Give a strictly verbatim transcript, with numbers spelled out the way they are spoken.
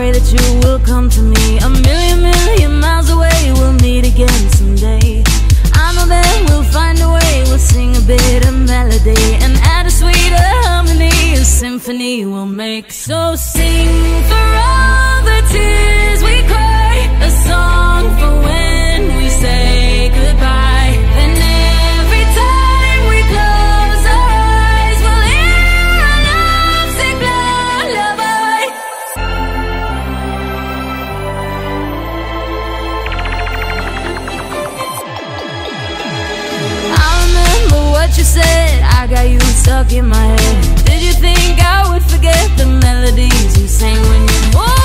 pray that you will come to me. A million, million miles away, we'll meet again someday. I know that we'll find a way, we'll sing a bit of melody and add a sweeter harmony, a symphony we'll make. So sing for all the tears we cry, a song for when we say goodbye. Then every time we close our eyes, we'll hear our lovesick lullaby. I remember what you said, I got you stuck in my head. Did you think I would forget the melodies you sang when you moved?